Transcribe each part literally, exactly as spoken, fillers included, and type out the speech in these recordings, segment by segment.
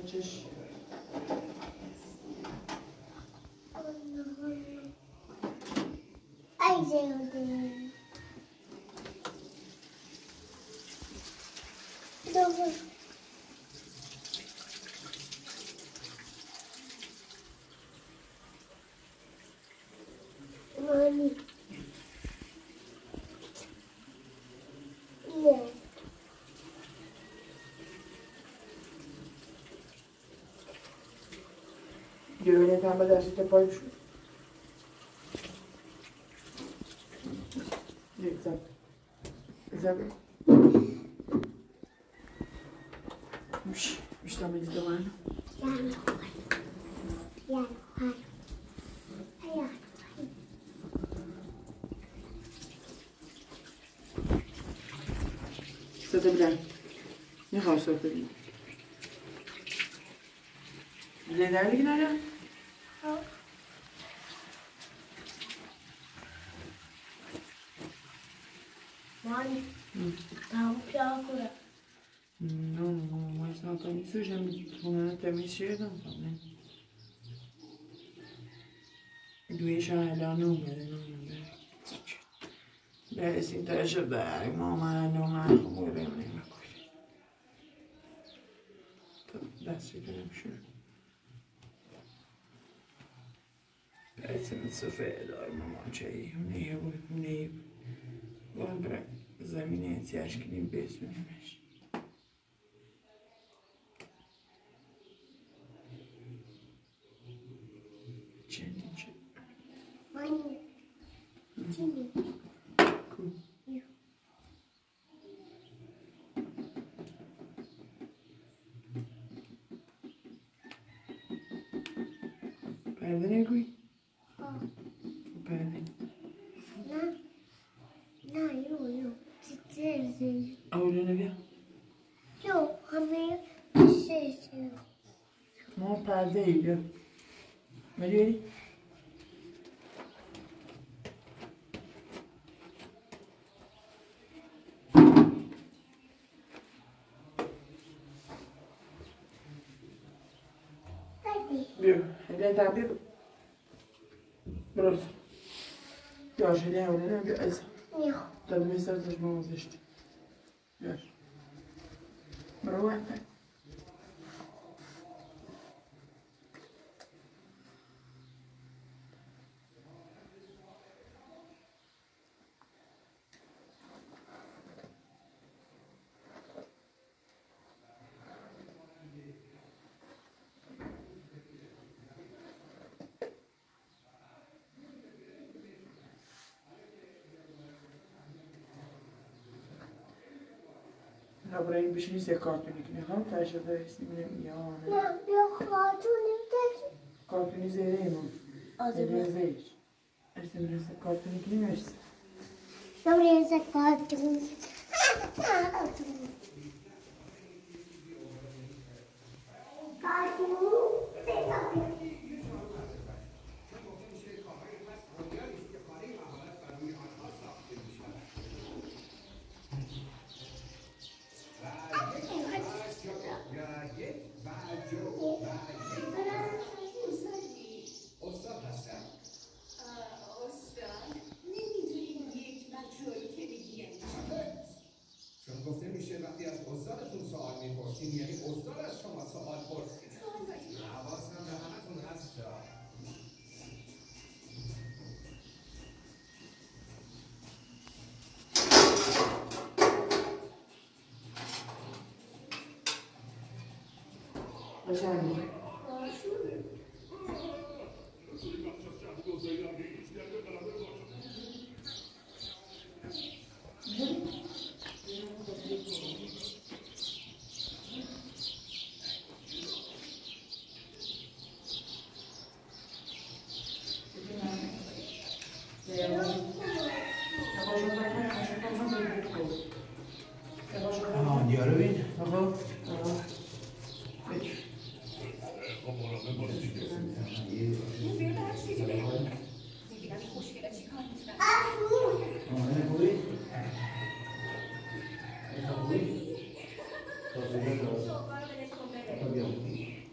چش ای زیاده دوباره مانی نه گروهی هم به دستت پای شد یک زن زن مش مش تعمل دوان یعنی یعنی ساده بلند میخواه ساده بلند بلند در دیگه نره Mãe, tá um procura. Não, não, mas não tá me sujando, não tá me cheirando também. دویش الان اومده نمیده برسیم تاشه برگ ما معلومه خوبه نمی کنی تا دستی دارم شروع برسیم سفه دار مامان چایی هونه بود هونه باید برای زمینه احتیاج کنیم بسونیمش چندین چه Mãe, time. پرده نگوی؟ آه. پرده نه نه یو یو چیزی اولو نبیا یو همه چیزی ما پرده ای بیا بری بری بیا هلی تا بیا برو بیا هلی اولو نبیا ایسا میخوام تا دوی سر داشت ما وزشتی بیار برو وقت برای این بشینی سه کارتونی کنی هم تشه برسی بینیم یا نه بیا خاتونی بتشی کارتونی زیره ایمون زیره زیرش ارسی برسه کارتونی کنی مرسی نوری از خاتونی خاتونی گفته میشه وقتی از استادتون سوال میپرسیم یعنی استاد از شما سوال پرسید. حواسم به همتون هست. قشنگه آها دیارو بین آها خوبی؟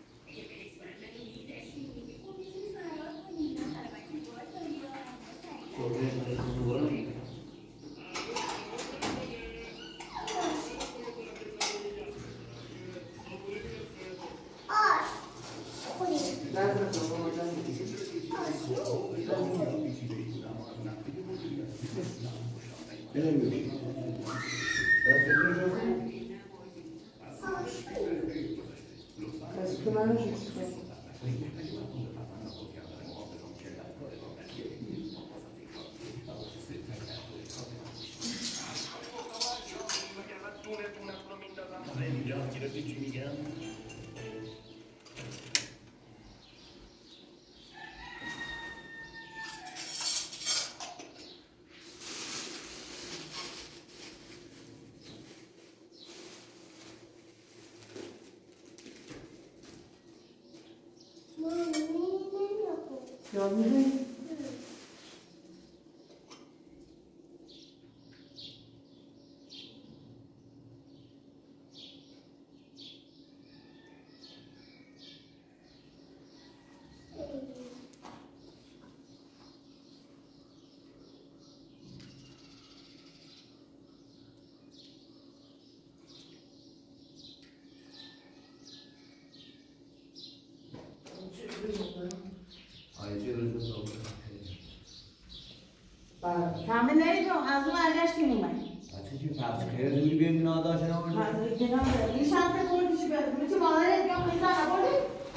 Tahmin ediyorum, az mı araştırdım ben. Açıcı parça kere duydu bir gün daha sen oldu. Hadi gidelim. Nişanlı koydu şu ben. Bütün malları ediyorum, bir tane koydu.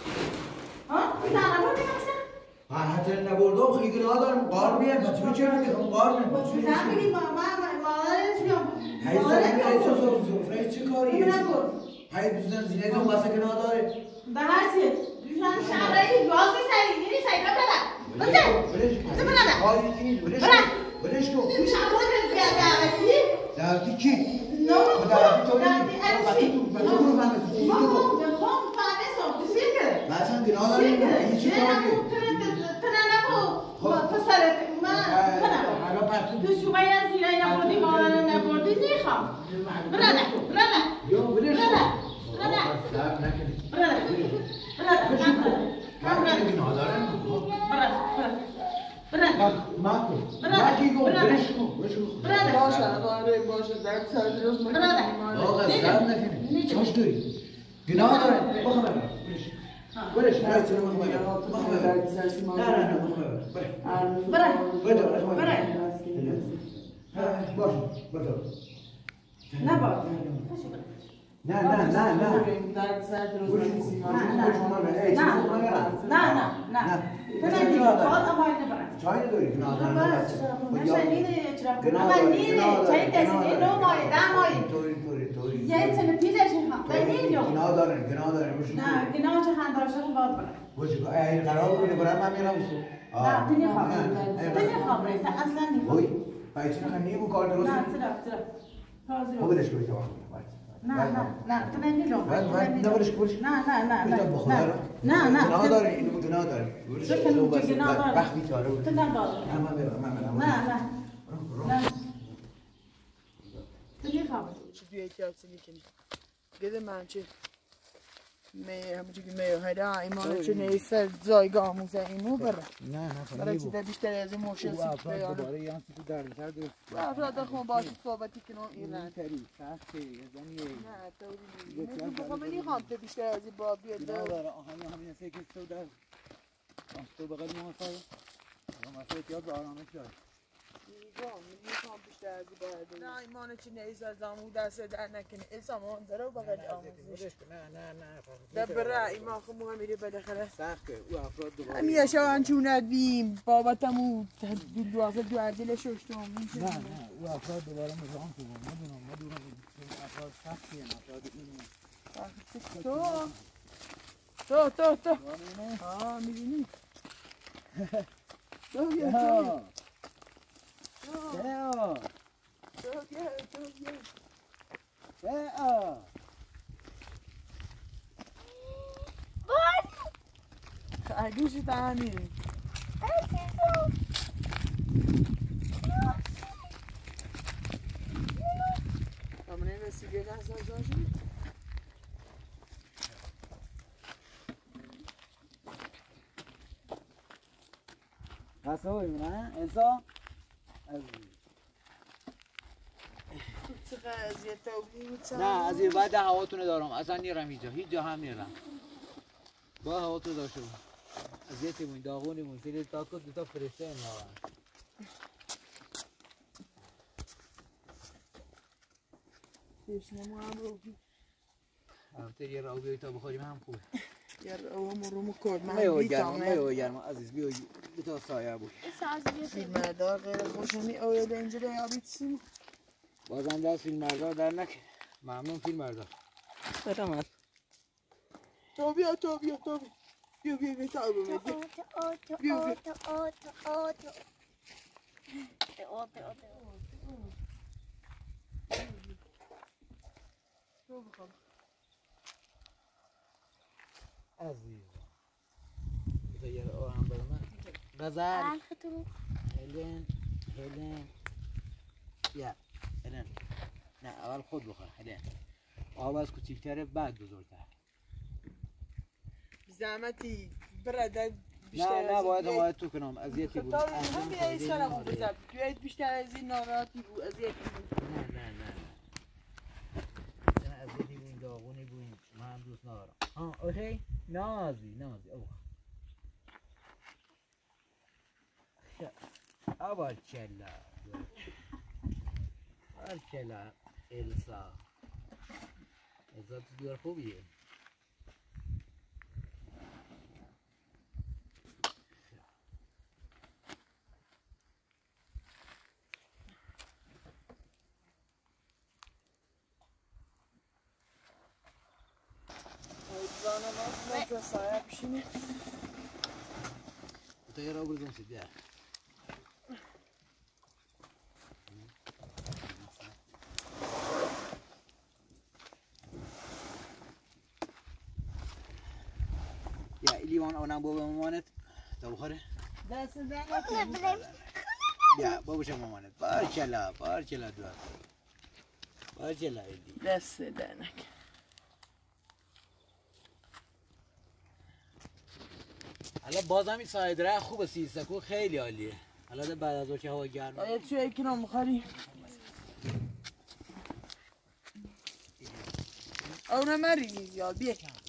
Ha? Bir tane koydu yoksa? Ha hatta ne buldu? Kıyın adam qarmıyan, kaçıyor çevirdi, ham qarmıyan. Sen bileyim, malları ediyorum. Hayır sen bir ay sos sos sofrayı çıkarıyor. Kimine koydu? Hayır bizden zineden basakın adarı. Daha şey. Düşen şahreyi yol bir say, yeni say, kapıda. Öte. Öte bana da. Hayır ikiniz, böyle Bırak. Böyle şu. Düşen koydu bir daveti. Daveti ki. No. Daveti toyu. Daveti erişi. Ben bunu ben de. Bak bak, ben kom tane son, düşünür. Ben sen günahlar iyi çıkarıyor. Tırana bu. Pısarık. Ma. Kana. Düşü bayağı zirayna bordi, mağarana ne bordi, ne ham. Burada, burada. Yok böyle şu. Burada. Burada. Burada. Burada. Burada. Ben günahlar mı? Burada. Burada. Bak, makul. Maki go, böyle şu. Böyle şu. Burada. Boşa, doğru boşa, dert sardırıyoruz mu? Burada. Yok sen ne kendin? Çalıştır. Günahlar. Bakın ben. Böyle şu. Böyle şu. Bakın ben. Bakın ben. Ne ne ne bakın ben. Bırak. Böyle. Böyle. Bırak. Ha, boş. Böyle. Ne bak? Ne ne ne ne. Dert sardırıyoruz. Bu şu. Na, na, na, na. Tana di, kal abayna bırak. Çayını doyur günahlar. Mesela ne çırak? Ama ne çay tesi ne no moy, da moy. Doyur doyur doyur. Yetsen pide şey ha. Ben ne diyorum? Günahlar, günahlar. Bu şu. Na, günah çahan daşın bad bırak. Bu şu. Ay karar bunu bırak ben meram su. Na, dünya haber. Dünya haber. Sen aslan ne? Oy. Ay için kan niye bu kadar olsun? Na, sıra, sıra. Hazır Bu ol. böyle şu tamam. Na, na, na. Tana ne lo? Ben ben ne böyle şu. Na, na, na, na. Bu da Na, na. Günahlar, ini bu günahlar. Sıkın bu günahlar. Bak bir tane. Tana bad. Hemen ver, hemen ver. Na, na. Na. Dünya haber. Şu ihtiyacın ikini. Gidin bence. می همونجوری که می هایده ایمان چه نیست زایگاه موزه اینو بره نه نه برای چیزا بیشتر از این موشن سیک بیاره دوباره یه تو دردسر درست و افراد خون باشه صحبتی کنون ایران تری سخته یزنیه نه طوری نیست من بخوام بلی خانده بیشتر از این با بیاد نه داره آهنی همین سکه تو در تو بغل موسای و مسئله احتیاط به آرامش داره میخوام بیشتر از این باید نه ایمان چه نیست از آمو دست در نکنه السامان داره و بغل آموزش نه نه نه دبره ایمان خب مهم میره بالاخره سخته او افراد دوباره همیشه انچوند بیم بابتمو دو دوازه دو عدل ششتم نه نه او افراد دوباره مزاحم تو نمیدونم نمیدونم افراد سختی ان افراد اینه تو تو تو تو آه میبینی تو بیا تو بیا تو بیا تو بیا بیا خرگوش تانی همونه وسیله دست از داشتی؟ Nasıl oyun ha? Enso? چقدر اذیت بود نه از این بعد هواتونو دارم اصلا نیرم اینجا هیچ جا هم نیرم با هواتونو داشته بود اذیتی بود داغونی بود سیلی تاکت دوتا فرشته این واقعا تشنمو هم رو بی البته یه راوی تا بخوریم هم خوبه یر اوم روم کرد من میو بیتام گرم میو گرم عزیز بیو بتا سایه بود فیلم مردار غیر خوشمی اوید اینجا یا بیتسیم بازم دست فیلم مردار در نکن ممنون فیلم مردار برم تو بیا تو بیا تو بیا بیا بیا بیا تا بیا بیا بیا عزیز بتا یه آهم برم غزل هلن هلن بیا هلن نه اول خود بخور هلن آب از کوچیکتره بعد بزرگتر زحمتی برادر نه نه باید باید تو کنم اذیتی بود خطاب هم بیایی سرمو بزد بیایید بیشتر از این ناراحتی بود اذیتی بود نه نه نه نه اذیتی بود داغونی بود من دوست ندارم ها اوکی نازی نازی اوه Abarcella. Abarcella Elsa. Elsa diyor خوبیه. زانه ما نجا سایه بشینه. تو یه را بردم سیده. یا لیوان آنم بابا مامانت تا بخوره دست دنگ بیا بابوش مامانت بارکلا بارکلا دوار بارکلا ایدی دست دنگ حالا بازم این سایدره خوبه سیستکو خیلی عالیه حالا بعد از اون که هوا گرمه آیا توی یکی رو میخواری؟ اونه مریضی زیاد بیا کم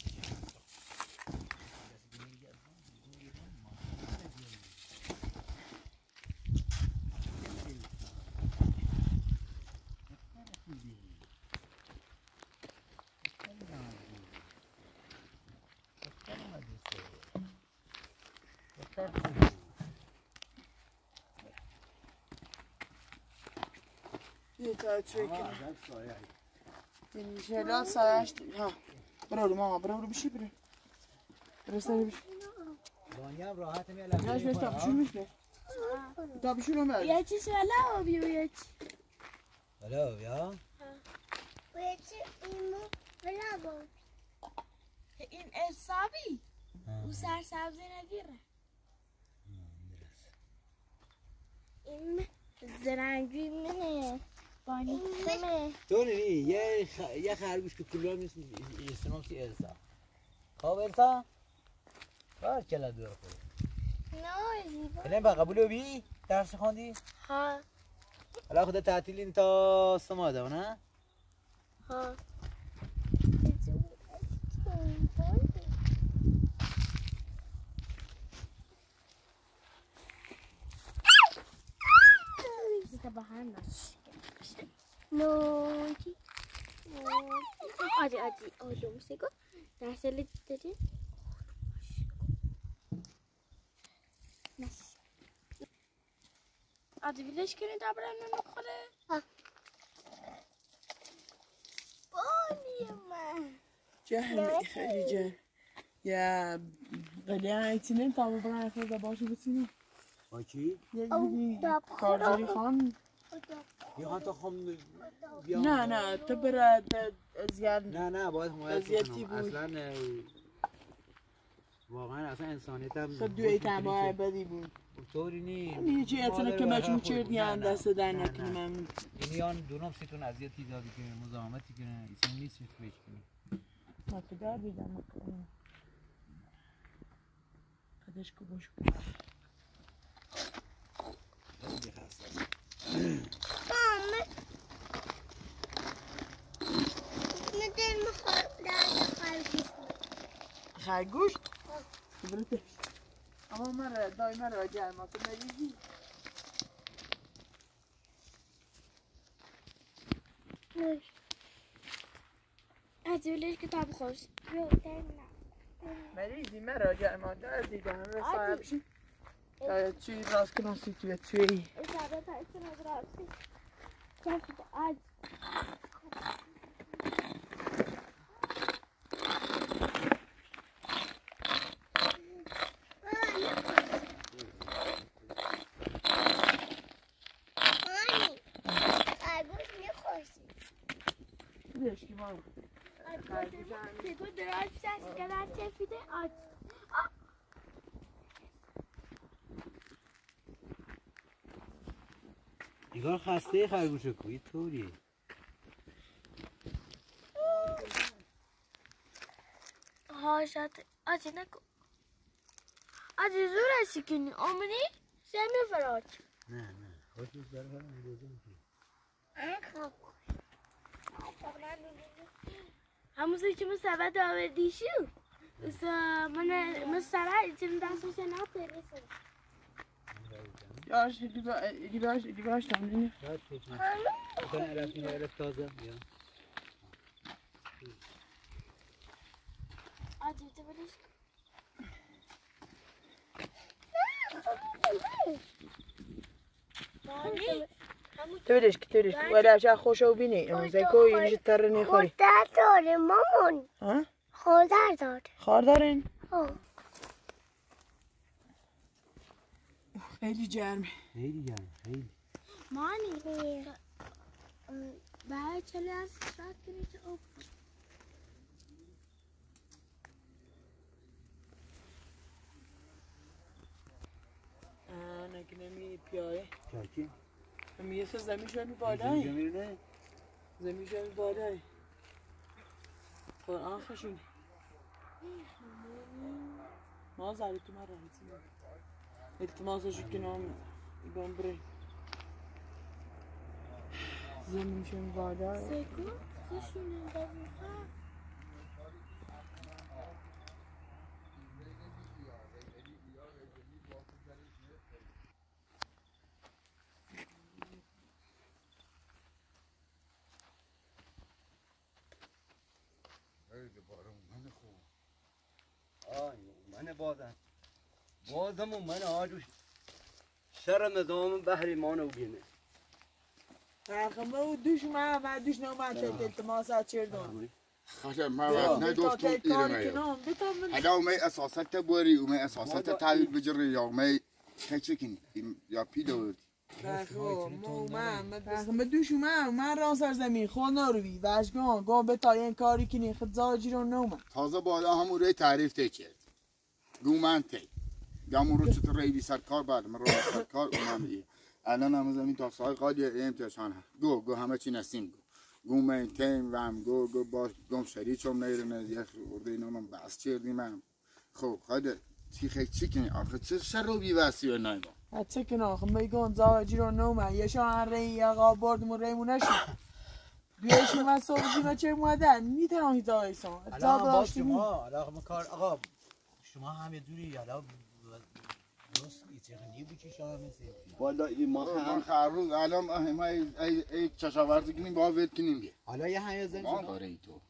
یه تا توی کنم یعنی شهلا سایش ها برو ماما برو برو بشی برو برو سری بشی دانیا راحت میاد ناش بشت تا بشور میشه تا بشور هم برد یه چیز ولا آبی و یه چی هلو بیا و یه چی ایمو ولا با این اصابی او سر سبزی نگیره این زرنگی منه بانی منه تو نی یه خ... یه خرگوش که کلو نیست استنام سی السا خواب السا بار کلا دور خود نه زیبا الان با قبولو بی درس خوندی ها حالا خدا تعطیلی تا سماده نه ها Noji. Adi adi oğlum seko. Dersleri dedi. Nasıl? Adi birleşkeni de ablanın okulu. Ha. Boniyama. جهل خیلی جهل یا قلی عیتینه تا ببرن خود باشو بسینی با کی؟ یه دیدی کارداری خان یا تو خم نه نه تو برد زیاد نه نه باید حمایت اذیتی کنم بود. اصلا واقعا اصلا انسانیت هم خب دوی تمام بدی بود طوری نی یه چی اصلا که مجموع چردی هم دست در نکنی من یعنی آن دونم سیتون اذیتی دادی که مزاحمتی کنه ایسان نیست فکر کنی ما پدر بیدم قدش که باشو خیلی خسته Mama. Neden mi daha kalkıyorsun? خرگوش برده اما من دای من را گرم تو مریضی Ne? Hadi öyle kitabı koy. Yok, değil mi? مریضی مراجع مادر دیدم رساله بشی تا توی راست کناسی توی توی اشاره تا ایشون از راستی کفت آج Deixa mano. Pegou durante a chegada de vida ótimo. نگار خسته خرگوشه کوی طوری ها شاید آجی نکن آجی زور هستی کنی آمونی سمی فراج نه نه خودش برای هم اندازه میکنی همون که من سبت آوردی شو من من سرعی چون دستش نپیره Yaş, libaş, libaş tamam. راست کجا مثلا علفی علف تازه یا آجی تو بلیش تولش کی تولش ولی اشا خوشو بینی امروزه کوی اینجا تر نخوری خودت داره مامان ها خودت داره خار دارین ها خیلی گرمه خیلی گرم خیلی مانی بعد چلی از شاید کنی که اوپ آه نکنه می پیاره چاکی می یه زمین شو می بالای زمین نه زمین شو می بالای قرآن خشونی ما زاری تو مرا هیچی التماسش کنم ایبان بری زمین شو می بالای سکو خشونی دقیقا من بادم بادم و من آجوش شرم دام بحری مانو بینه رقمه و دوش من و دوش نومد تلت التماسات چردون خشم ما وقت ندوفتم ایرمه هذا وما أساسات تبوري وما أساسات تعبير بجري يا وما كيشكين يا بيدو رقمه دوش من من راسر زمین خود نروی وشگان گاه به تا این کاری کنی خود زاجی رو نومد تازه بالا همون روی تعریف تکرد گومن تی گامون رو چطور ریدی سرکار بعد من رو سرکار اومم ایه الان هم زمین تا سای قالی امتحان گو گو همه چی نسیم گو گومن تیم و هم گو گو باش گم شریچم نیرونه یه خورده اینا من بس چردیم هم خب خواهده چی خیلی چی کنی آخه چه شر رو بیوستی و نایما چه کنه آخه میگن زاجی رو نومد یه شان ری یه قا بردمون ریمون نشد بیایشی من صبح زیما چه مادن میتونم هیچ آیسان الان با شما الان کار آقا شما هم یه جوری حالا درست ایتقنی بچی شما مثل والا این ما هم خروز الان ما ای ای چشاورزی کنیم با ول کنیم بیا حالا یه همه زن ما کاری تو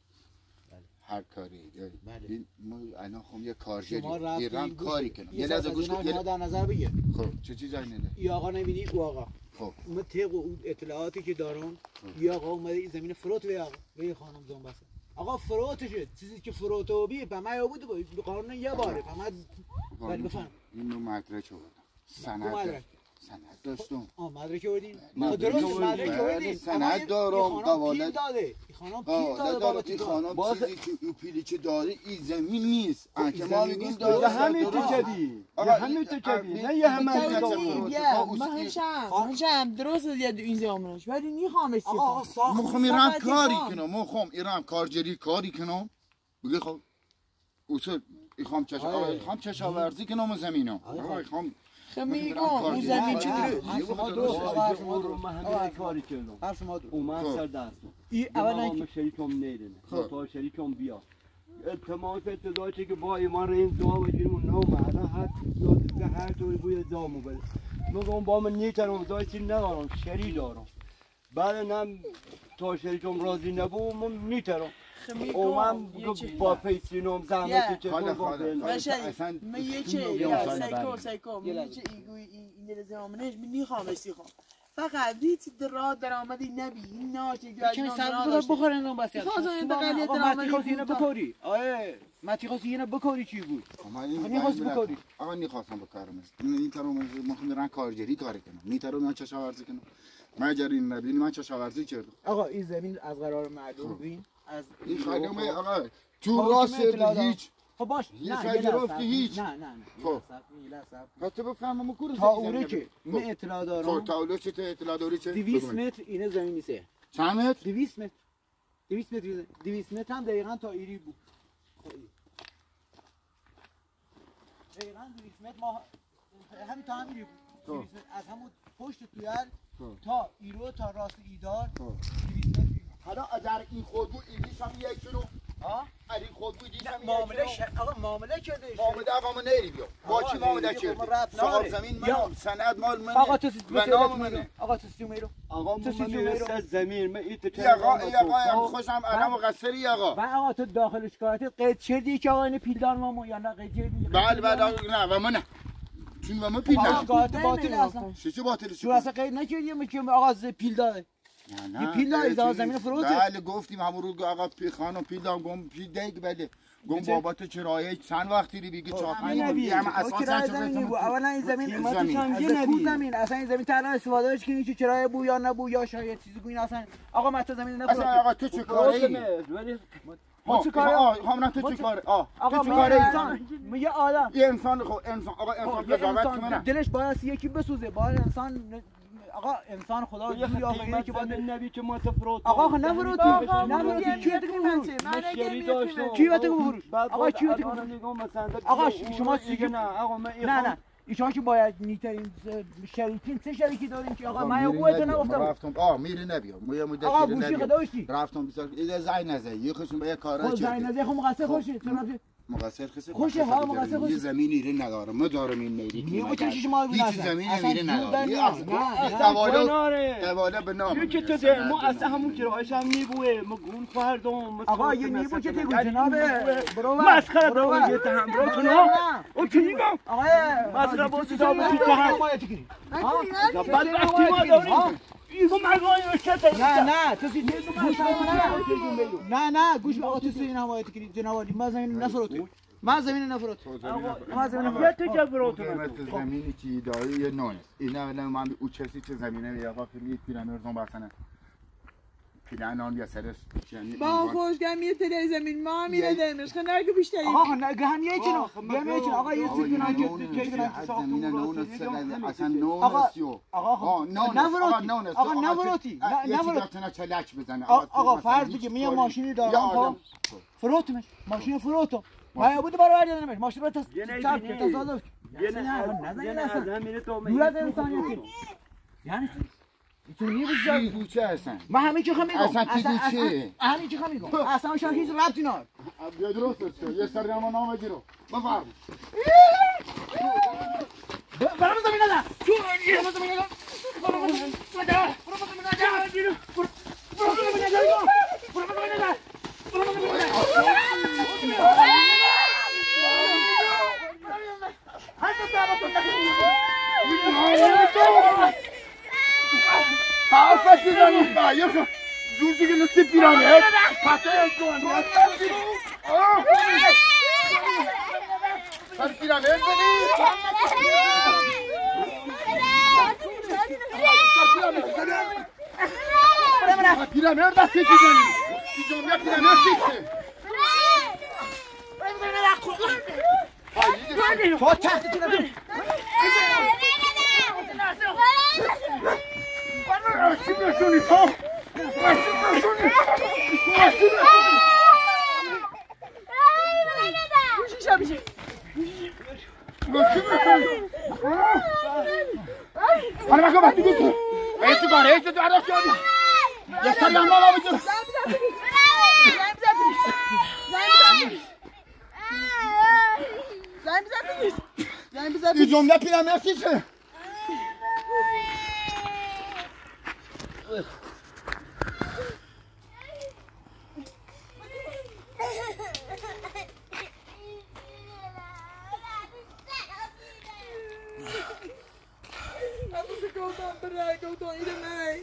هر کاری بله ما الان خم یه کارگری ایران کاری کنم یه لحظه گوش کن ما در نظر بگیر خب چه چیزی نده ای آقا نبینی او آقا خب من طبق اطلاعاتی که دارم ای آقا اومده این زمین فروت به آقا به خانم زون بس آقا فروتشه چیزی که فروتو بی به ما بود به قانون یه باره به ما ولی بفهم اینو مدرک آوردم سند سند داشتم آ مدرک آوردی مدرک مدرک آوردی سند دارم قواله داده خانم پیل داده داره این خانم چیزی که این پیلی که داره این زمین نیست که ما میگیم داره همین تو کدی یه همین تو کدی نه یه همین تو من هشم هشم درست یه این زمانش ولی نیخوام استفاده آقا ساخت مخم ایران کاری کنم مخم ایران کارجری کاری کنم بگی خب اصول میخوام چش میخوام چشاورزی کنم زمینم میخوام میگم اون زمین چی شما دوست آقا شما رو من همین کاری کردم هر شما دو اومد سر دستم ای اولا که شریکم نیرنه تا شریکم بیا تمام اطلاعاتی که با ایمان ریم دعا بگیریم و نو معنا هر به هر طوری بوی دامو بده میگم با من نیترم دایتی ندارم شری دارم بعد نم تا شریکم راضی نبود من نیترم اومم با پیچینم زحمتی که حالا تو حالا باشه من یه چه سایکو سایکو من یه چه ایگوی این لزامنش من نیخوام استیخوام فقط هیچ درا درآمدی نبی این ناچه چه سر بخور انگام بس خواستم بقیه درآمدی خواست اینو بکاری آیه متی خواست اینو بکاری چی بود نمیخواست بکاری آقا نمیخواستم بکارم این ترو ما خودم کارگری کار کنم می ترو من چشاورزی کنم من جرین نبینی من چشاورزی کردم آقا این زمین از قرار معلوم بین از این خیلی آقا تو راست هیچ خب باش نه یه گرفتی هیچ نه نه نه خب حتی بفهمم کور تا اونه که من اطلاع دارم خب تا اونه چه اطلاع داری چه دویست متر اینه زمین نیسته چند متر دویست متر دویست متر دویست متر هم دقیقاً تا ایری بود دقیقاً دویست متر ما همین تا هم ایری بود از همون پشت تویل تا ایرو تا راست ایدار دویست متر. حالا اگر این خود بود ایریش هم یک کیلو ها علی خود بود دیدم معامله آقا معامله کرده معامله آقا ما نری بیا با کی معامله کرد صاحب زمین من سند مال من آقا تو و نام منه آقا تو سی میرو آقا من میرسه زمین من ایت چه آقا آقا خوشم انا مقصری آقا من آقا تو داخل شکایت قید چردی که آقا این پیلدار ما یا نه قید چردی بله بله نه و من چون و من پیلدار شکایت باطل اصلا چه باطل شو اصلا قید نکردی میگم آقا پیلدار نه یه پیل داری زمین فروته بله گفتیم همون رو آقا پی خانم پیل دارم گم پیل دیگ بله گم بابات کرایه چند وقتی ری بگی چهار پنج ماه هم اساسا زمین بود اولا این زمین قیمتش هم یه نبی زمین اصلا این زمین تنها استفادهش که هیچ کرایه بود یا نبود یا شاید چیزی بود اصلا آقا من تو زمین نفروخت اصلا آقا تو چه کاری ما چه کاره آه هم تو چه کاره آه تو چه کاره انسان یه آدم یه انسان خب انسان آقا انسان قضاوت کنه دلش باید یکی بسوزه باید انسان آقا انسان خدا یه خدمت که باید نبی که ما تفروت آقا نفروتی نفروتی کی تو فروش مشتری داشتم کی تو فروش آقا کی تو آقا شما دیگه نه آقا من نه نه ایشان که باید نیترین شریکین سه شریکی داریم که آقا من قوت نگفتم رفتم آ میری نبیام ما یه مدت آقا گوشی خداشتی رفتم بسیار ایده زای نزه یه خوشم به کارا چه زای نزه خب مقصر خوشه چون مقصر خسته خوشه ها مقصر خوشه زمینی ری ندارم ما دارم این میری نیمه چشش ما بود هیچ زمینی میری ندارم حواله حواله به نام که تو ده ما اصلا همون کرایش هم میبوه ما گون خواهردم آقا یه نیمه که تگو جناب برو مسخره برو یه تهم برو تو نه او چی میگم آقا مسخره برو تو دابو تهم بعد وقتی ما داریم ایگو مگای وشته نه نه تو سی گوش نه نه گوش آقا تو سی نمایت کردی جناب ما زمین نفروت ما زمین نفروت ما زمین نفروت یه تجبرات زمینی چی داری یه نون اینا نه من او کسی چه زمینه یا آقا که پیرامرزون باسنه پیرانان یا سرش یعنی با خوشگم یه تله زمین ما میره دمش خنر که بیشتری آقا نه هم یه چنو یه میچن آقا یه چیزی نه که که نه زمین نون اصلا نون آقا آقا نفروتی آقا نفروتی نفروتی نه چلک بزنه آقا فرض بگی میام ماشینی دارم فروتمش ماشین فروتو ما بود برای دادمش ماشین رو تصادف تصادف یه نه یه نه از همین تو میاد انسانیتی یعنی تو چی بوچه هستن من همین چی میگم اصلا چی بوچه همین چی میگم اصلا شان هیچ ربطی نداره بیا درست شد یه سر نام نام بگیرو بفرم برام زمین نده تو برام زمین نده برام زمین نده برام زمین نده برام زمین نده برام زمین نده برام زمین نده هست تا حافظ زمین با یه خو زوجی که نسی پیرانه پته جوان آه سر پیرانه زمین پیرانه دستی چی زمین چی جمعه پیرانه سیسته تو تحت چی نبید چی نشونی تو؟ چی نشونی؟ چی گوشی شبیشه چی نشونی؟ حالا مگه باید بگیسی؟ باید تو گاره ایشت تو عراق شدی؟ یه سر لحمه آبا بجور زنگ بزن بگیش زنگ بزن بگیش زنگ بزن بگیش این جمله پیرم مرسی چه؟ نگو دایره من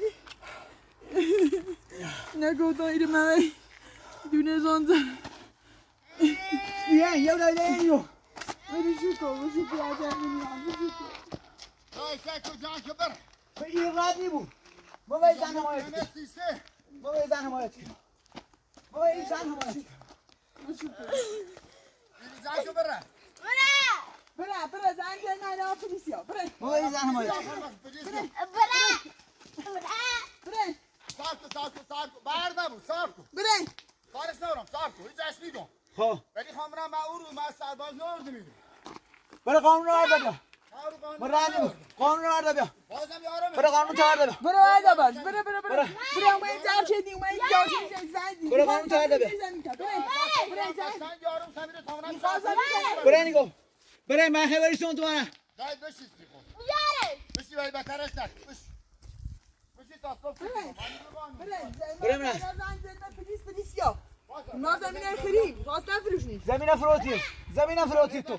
نگو دایره من دونه زنده بیا یه دایره اینو بریشو کن بریشو کن آدم میلیان بریشو کن دای سکو جان که بره به این رد نیبو ما باید زن حمایت کنیم سیسه ما باید زن حمایت کنیم ما باید زن حمایت کنیم بریشو کن بیری جان که بره بره بره زن که نه نه پلیسیا بره ما باید زن حمایت کنیم بره بره بره ساکو ساکو ساکو بر نبو ساکو بره کارش نورم ساکو هیچ اش نیدم خب ولی خامرم با او رو من سرباز نورد میدم برای قانون رو آرده بیا کارو قانون ما رد نیبو قانون رو آرده بیا بازم یارم برای قانون تو آرده بیا برو هذا بس برو برو برو برو اومد جاب شدی اومد جاب شدی زدی برو قانون تو آرده بیا من یارم سمیر خامرم برای نگو برای من خبریشون تو آنه دای بشید خب میاره بشی وای بکرش نک بش بشی تا صبح برای من پلیس پلیسیا ما زمین خریم خواست نفروشنی زمین فروتی زمین فروتی تو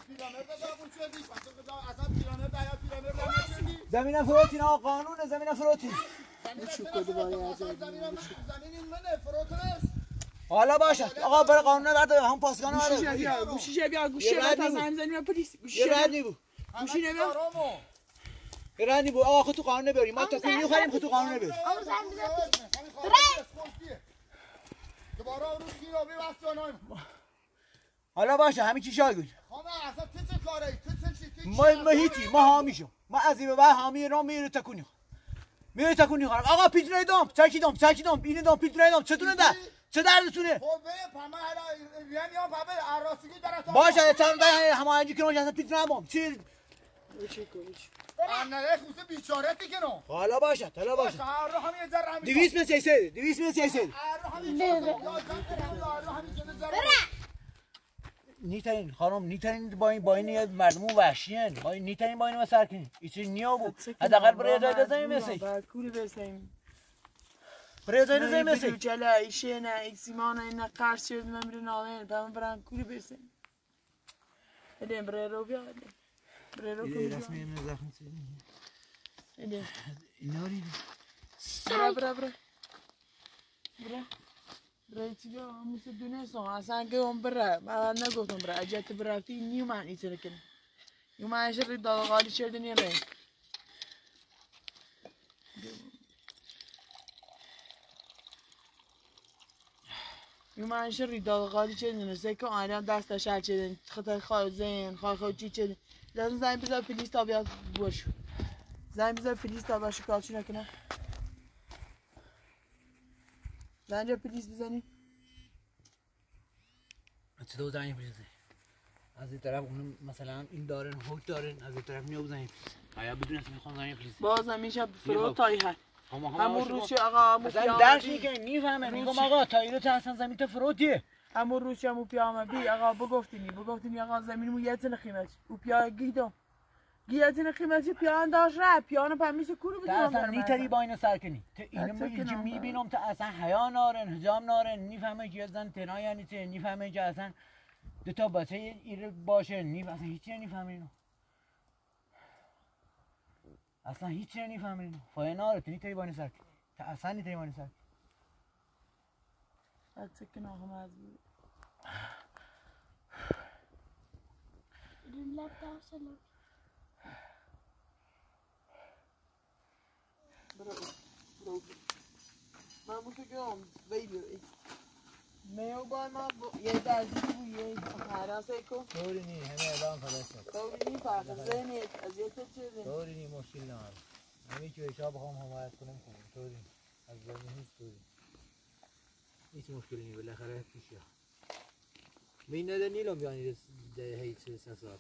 زمین فروتی نه قانون زمین فروتی حالا باشد آقا برای قانون برده هم پاسگان گوشی گوشی بیا گوشی بیا تا زمین زمین پلیس گوشی یه رد نیبو گوشی نبیا یه رد نیبو آقا خود تو قانون بریم ما تا کنی خریم خود تو قانون بریم آمو زن دوباره اون رو خیابی واسه حالا باشه همین چی شاگون خامه اصلا تو چه کاری تو چه چی ما ما هیچی ما حامیشم ما از این به بعد حامی رو میره تکونی میره تکونی خورم آقا پیترای دام چکی دام چکی دام اینه دام پیترای دام چتونه ده چه دردتونه خب به پما هلا میام پما عراسی داره باشه چند ده هماهنگی کنم اصلا پیترا بام چی انا خوسه بیچارهتی کنم حالا باشه حالا باشه هر رو همین ذره همین دویست متر سیصد دویست متر سیصد هر رو همین یا جان همین ذره نیترین خانم نیترین با این با این مردم وحشیان با این نیترین با این سر کنی هیچ نیا بود حداقل برای جای دزمی میسی باکوری برسیم برای جای دزمی میسی جلا ایشه نه اکسیمان نه قرض شد من میره ناله برام برام کوری برسیم بدیم برای رو بیا برای رو کوری رسمی زخم بدیم ایناری برا برا برا برا برای چی بیا موسی دونه سون اصلا که اون برا من نگفتم برا اجت برافتی نیو من ایتر کنه نیو من شر داغالی شدنی ره نیو من شر داغالی شدنی سکه آیران دستش هر چیدن خطر خواهد زین خواهد خواهد چی چیدن لازم زنگ بذار پلیس تا بیاد باشو زنگ بذار پلیس تا باشو کارچی نکنه زنگ پلیس بزنی چه دو زنی پلیس از این طرف اون مثلا این دارن هوک دارن از این طرف میو بزنیم آیا بدون اسم میخوام زنی پلیس باز همیشه فرو تایی هست همون روز چه آقا همون پیامه درش میکنی میفهمه میگم آقا تایرو تا اصلا زمین تا فروتیه همون روز چه همون پیامه بی آقا بگفتینی بگفتینی آقا زمین مو یه تن قیمت او پیا گیدم گیتن قیمتی پیان داشت را پیان پمیش کورو بدم اصلا نیتری با اینو سر کنی تا اینو میبینم تا اصلا حیا نارن حجام نارن نیفهمه که زن تنها یعنی چه نیفهمه که اصلا دو تا بچه ایر باشه نیف اصلا هیچی نمیفهمه اینو اصلا هیچی نمیفهمه اینو فایه ناره تا نیتری با اینو سر کنی تا اصلا نیتری با اینو سر کنی سکن آقا مزبور لب داشتم برو برو من موسیقی هم ویدیو میو با ما یه درزی بود یه حراسه کن طوری نی همه اعلام خلاص شد طوری نی فرق ذهنت اذیت چیزی طوری نی مشکل نداره همین که بهشا بخوام حمایت کنم کنم طوری از ذهن هیچ طوری هیچ مشکلی نی بالاخره پیش یا می نده نیلم بیانی ده هیچ ساعت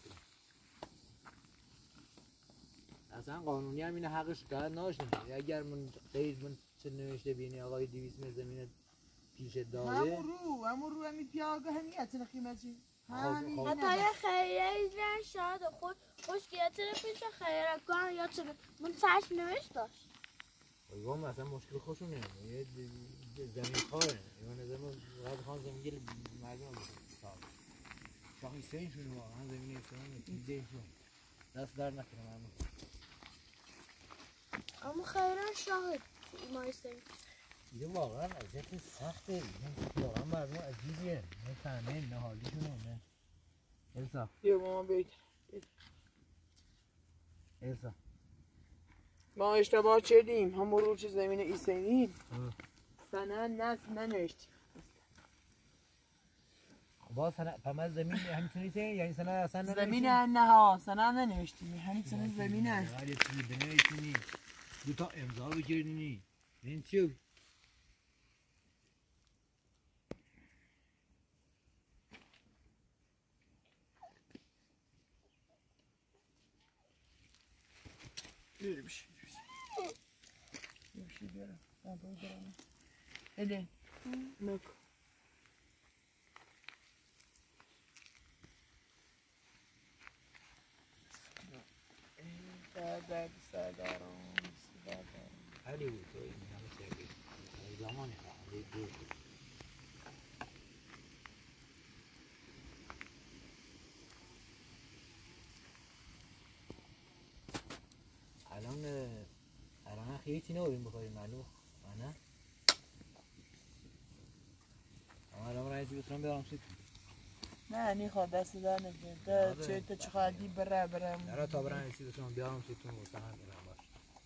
اصلا قانونی هم این حقش که ناشنه اگر من غیر من چه نوشته بینی آقای دویست متر زمین پیش داده همون رو همون رو همین پیاگه همیت نخیمتی همین حتی یه خیلی نشد خود خوشگیتی پیش خیلی کن یا چه من سرش نوشت داشت ایوان مثلا مشکل خوشونه یه زمین خاره ایوان نظر من راحت خان زمین گل مردم شاخی سین شونه واقعا زمین ایسان دیده شون دست در نکنه مردم اما خیران شاهد ایمان سنگ این واقعا اذیت سخته، این واقعا مردم عجیبیه، نه فهمه نه حالیشونه نه. السا بیا با ما بیت السا ما اشتباه چردیم همون رو چه زمین ایسینیم سنه نصف ننوشتیم باز سنه پمز زمین همچنین سه یعنی سنه اصلا ننوشتیم زمین نه ها سنه ننوشتیم همین سنه زمینه ولی چیزی بنوشتینی دو تا امضا بگیرینی این چیو Yürü bir şey. Bir şey diyorum. Ben bunu göremem. Hadi. Bak. Serdar, Serdar'ım, Serdar'ım. علی بود تو این همه سرگی زمانی خواهد دور بود الان الان خیلی چی نوریم بخوریم معلوم نه اما الان رئیسی بسرم بیارم سیتون نه نیخواد دست در نگه چه تا چه خواهدی بره بره نرا تا برن رئیسی بسرم بیارم سیتون و سهن بیارم باش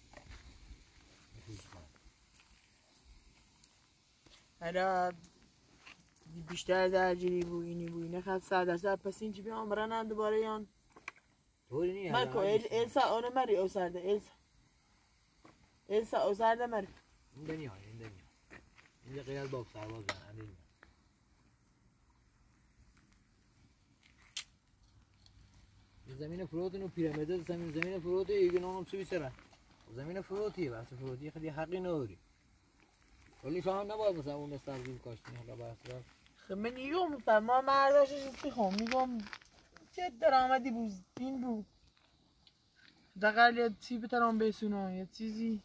هرا بیشتر درجیری بو اینی بو اینه خد سر در سر پس اینجی بیان برن دوباره یان طوری نیه مرکو ایلسا اونو مری او سرده ایلسا ایلسا او سرده مری این دنیا این دنیا اینجا غیر از باب سرباز بزن اندین زمین فروتون و پیرامید زمین زمین فروتی ایگه نام سوی سره زمین فروتیه واسه فروتی خیلی حقی نداری ولی شما نباید مثلا اون سرزیل کاشتین حالا بحث خب من ایگو میفهم ما مرداشش میخوام میگم چه درآمدی بود این بود دقیقا یه چی بترام بسونم یه چیزی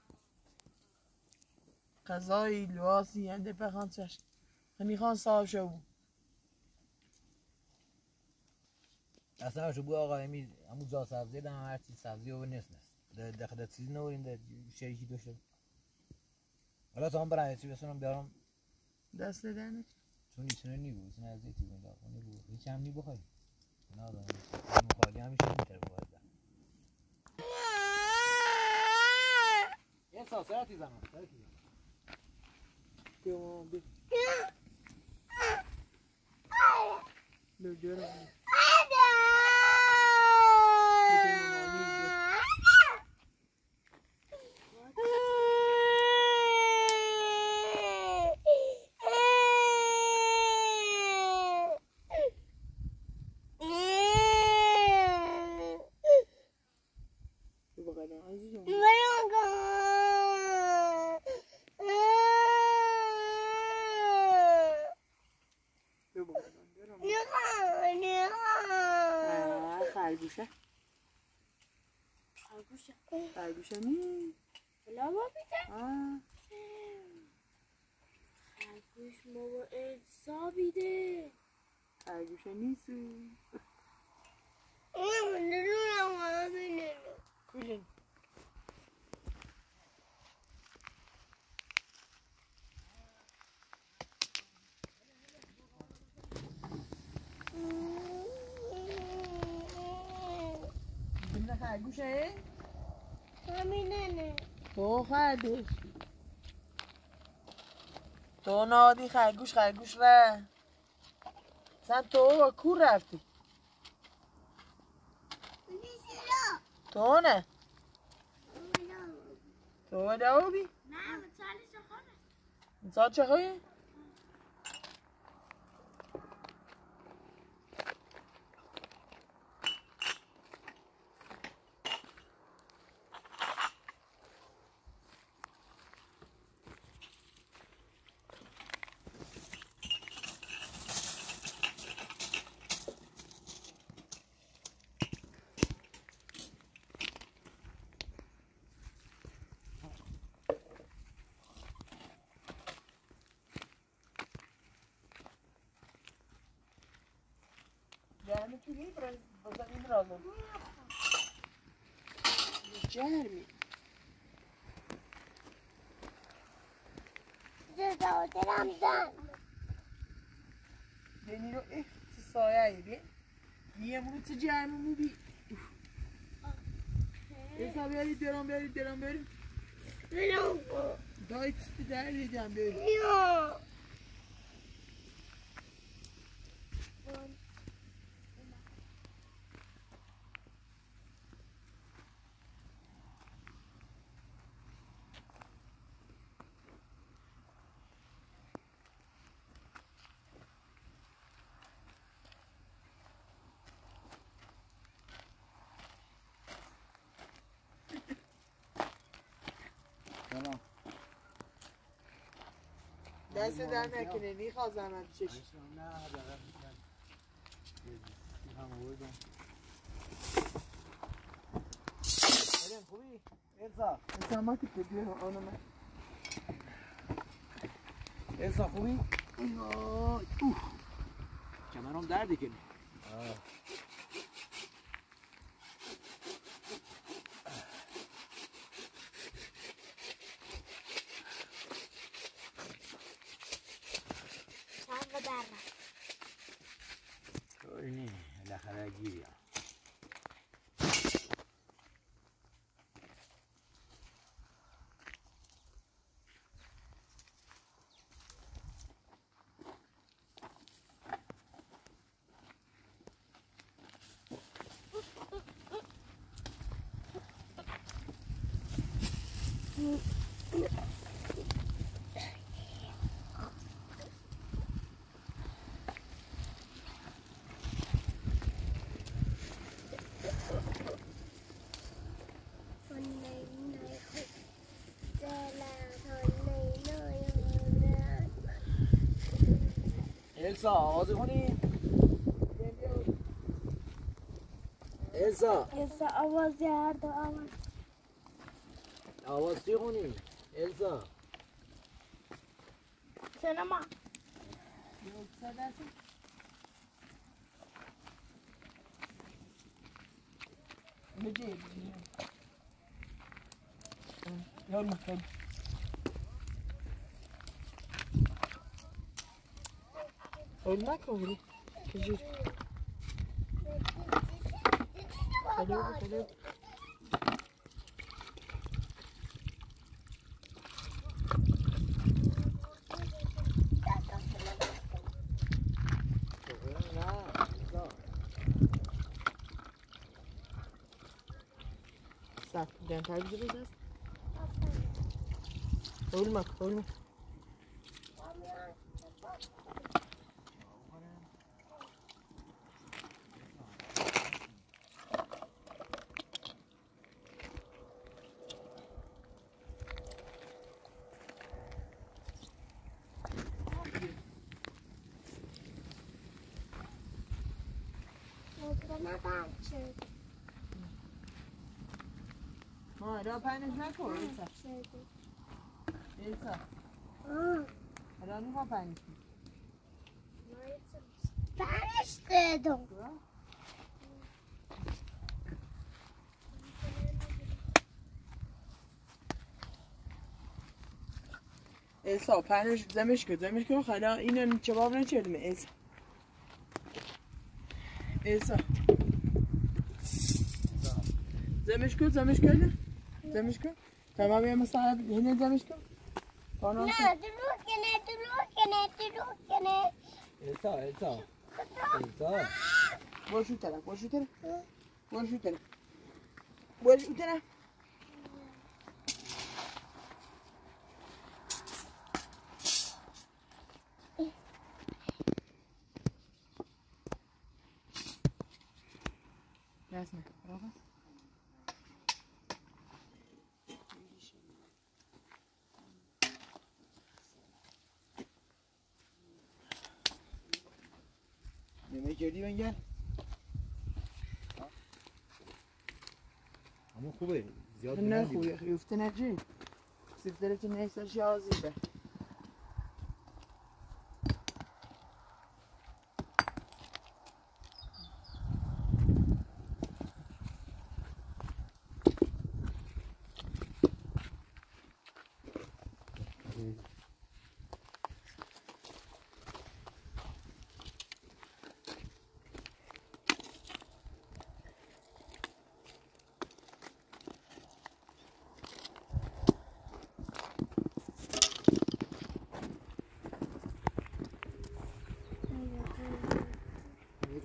غذایی لباسی یعنی بخوان چشم میخوان صاحب شو بود اصلا شو بو آقا امی همو جا سبزی دم هر چیز سبزی و نیست نیست دقیقا چیز نورین ده شریکی داشته حالا تا هم برای چی بسونم بیارم دست دهنه چون ایسونه نی بود ایسونه از یه چیز میدار کنی بود هیچ هم نی بخوایی نه دارم مخالی همیشه میتره بخواهد ده یه ساسراتی زمان سراتی زمان بیا ماما بیا بیا جورم خرگوشه خرگوشه خرگوشه نی بلا بیده آه خرگوش بابا السا بیده خرگوشه نیستو کلین بینه خرگوشه همینه نه تو خردش تو نادی خرگوش خرگوش ره سن تو با کور رفتی تو نه تو دوابی نه مثالی چخونه مثال چه خویی؟ جرمی تو نی بازم این رازم جرمی رضا دلم زن بینی رو اه سایه بین یه مونو چه جمعه بی ایسا بیارید درام بیارید درام بیارید بلو دایی چیستی در دیدم بیارید یا دست در نکنه میخواه زحمت چش نه دارم هم آوردم بریم خوبی؟ ایلسا ایسا ما که بگیر آنو من ایلسا خوبی؟ اوه کمرم درده کنی چند در اینی بالاخره گیری هم ایلسا آوازی کنی؟ ایلسا ایلسا آواز هر دو آواز آواز چی کنی؟ ایلسا سینما بجي يلا خد هناك وري كجير حلو حلو Saat dan tahu juga sas. Olmak, olmak. ما را پنج نکن ایسا ایسا را نکن پنج پنج دادم ایسا پنج زمش کن زمش کن خلا اینو جواب نچردم ایسا ایسا زمش کن زمش کن زمش کن تمام یه مساله هنه زمش کن نه دلو کنه دلو کنه دلو کنه ایلسا ایلسا ایلسا برو شو طرف برو شو طرف برو شو طرف برو شو طرف Jasne, prawda? Yemek yedi ben gel. اما خوبه زیاد نه خوبه یفته نجی سیفتره که نیستش یازی به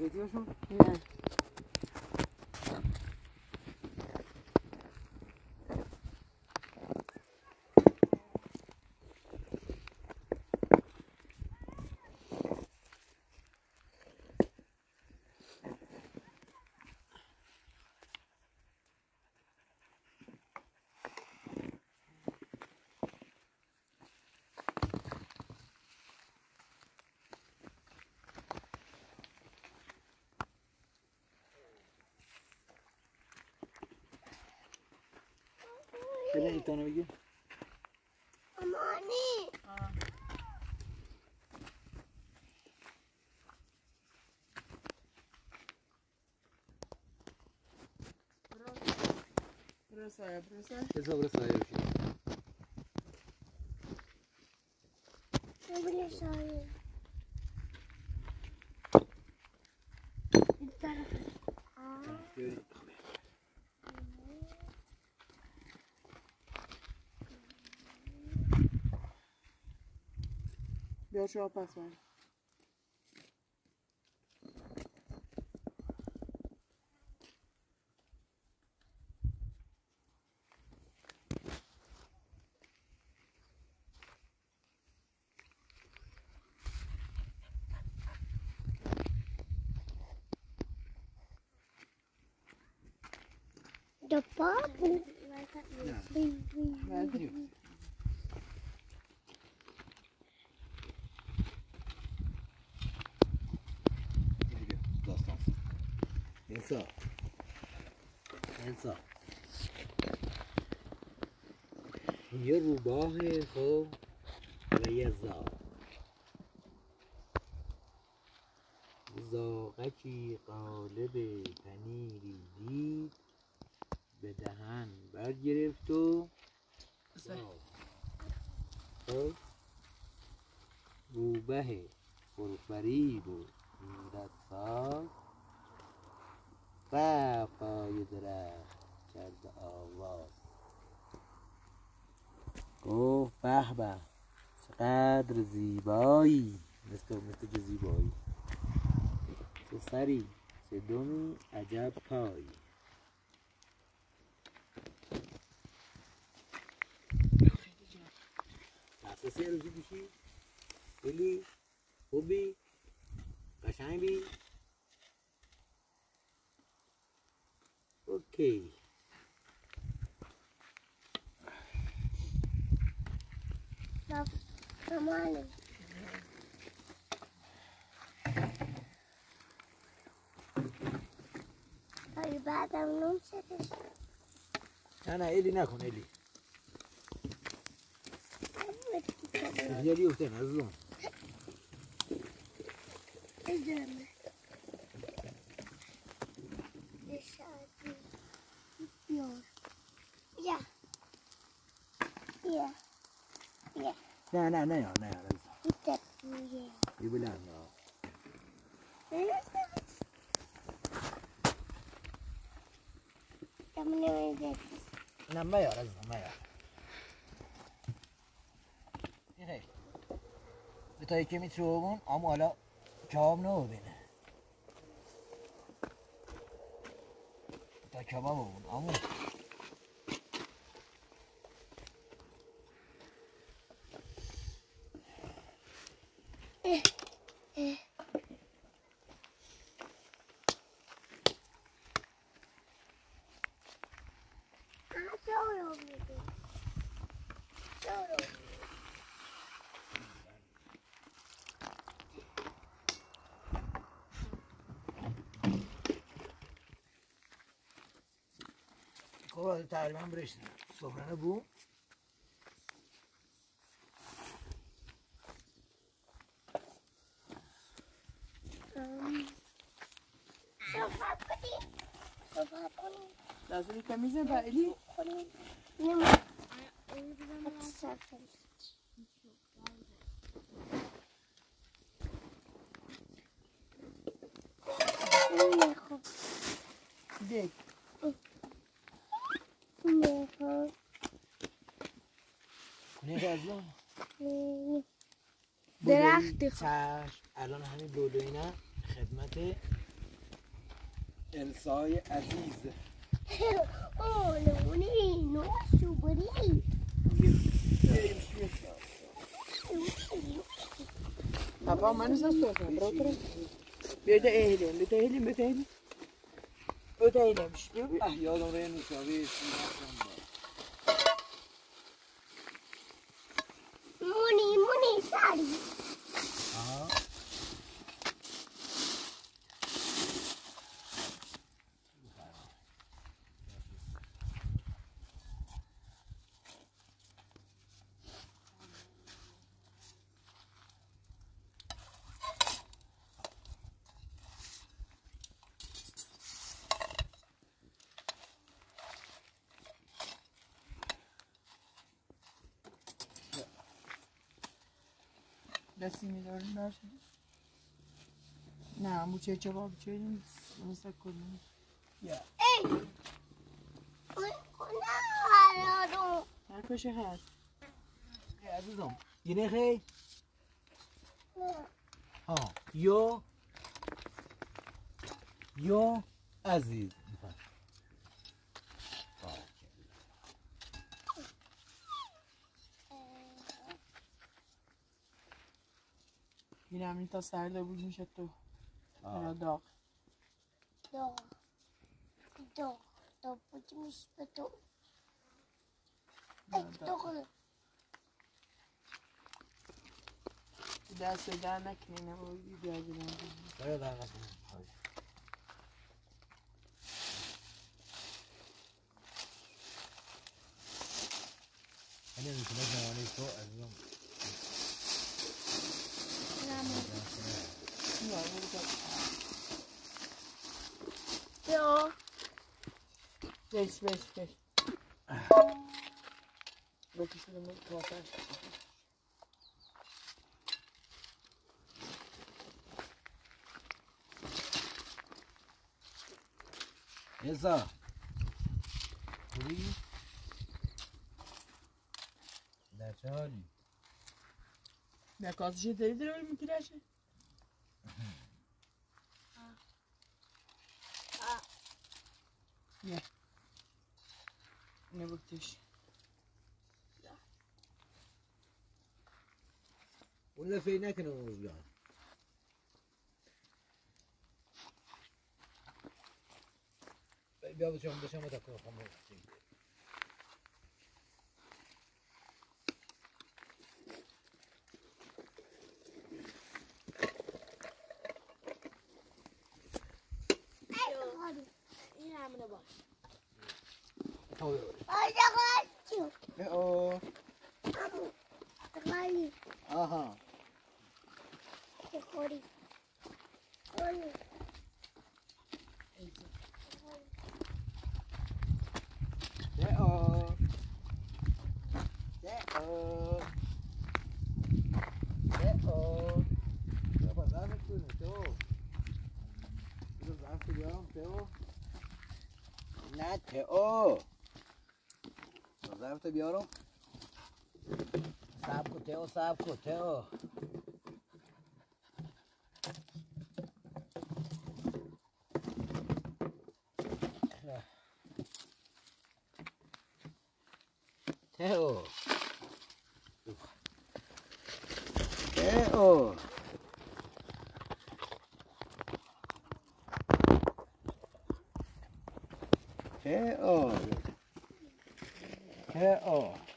بهتیاشون؟ نه بله این تانو بگیر امانی برو سایه برو سایه بذار برو سایه بشید ببین سایه این طرف آه بیا شو پس من The bubble. داستان انسا انسا یه روباه خب و یه زاغ زاغکی قالب پنیری دید به دهن برگرفت و خب روبه پرفریب و حیرت ساز و پای درخت کرد آواز گفت به به چقدر زیبایی مثل مثل که زیبایی چه سری چه دمی عجب پایی نفسه روزی بشی خیلی خوبی قشنگی اوکی Tamam. Ay بعدم نم شدش. نه نه ایلی نکن ایلی خیلی افته نزدم ادامه. نشادی. بیار. بیا. بیا. بیا. نه نه نه نه نه بیت بویه. ای بلند نه Kamu nggak نه میار از میار خیلی به تا یکی میتروبون اما حالا کباب نو بینه تا کباب بون اما خب تقریبا برشتن صبحانه بو صحبت کنیم صحبت کنیم لازم تمیزه با ایلی کنیم نمیم صحبت نه خوب دیک نه خوب کنی غزه درخت چشم الان همین بلو اینا خدمت السای عزیز اولونی نو شوبری Papa, man is a sofa, brother. Bede eğilim, bede eğilim, bede eğilim. Öde eylemiş, diyor. Ah yadم رای نوشابه مونی مونی ساری آها دستی میداریم برشد نه همون چه چه بابی چه نیست مثل کنیم ای اون هرارو هر کشه هست عزیزم یه خیلی ها یو یو عزیز این همین تا سرده بود میشه تو یا داغ دو دو دو بودی میشه به تو ای دو خود دست در نکنی نبایی بیادی نبایی باید در نکنی اینه میتونه زمانی تو عزیزم دو beş beş beş bakışlarımı tuhaflar Eza خوبی؟ در چه حالی؟ نکازش داری داری میترشه نه نبودش اون لفه نکنه اون روزگان بیا بشم بشم تکن خمه این همونه باش آجا آجا او خالی آها خوری خوری او او او یا با ظرف کنه تو بذار ظرف بیارم تو نه تو ظرف بیارم صبر کن تو صبر کن تو Teo. Teo. Teo. Teo.